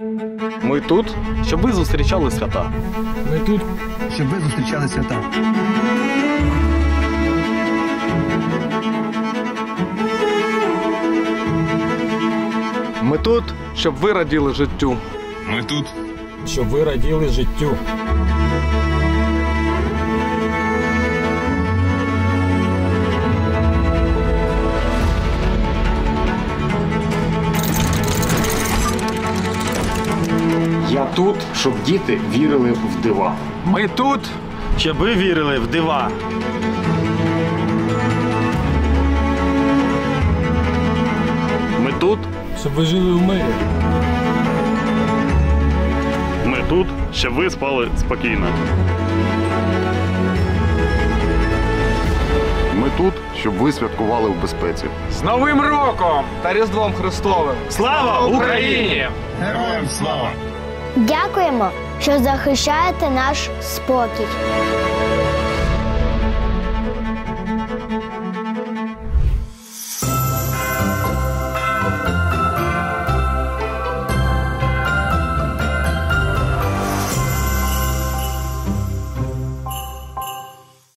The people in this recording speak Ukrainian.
Ми тут, щоб ви зустрічали свята. Ми тут, щоб ви зустрічали свята. Ми тут, щоб ви раділи життю. Ми тут, Щоб ви раділи життю. Я тут, щоб діти вірили в дива. Ми тут, Щоб ви вірили в дива. ми тут, Щоб ви жили в мирі. Ми тут, щоб ви спали спокійно. ми тут, щоб ви святкували в безпеці. з Новим роком та Різдвом Христовим. Слава Україні! Героям слава! Дякуємо, що захищаєте наш спокій.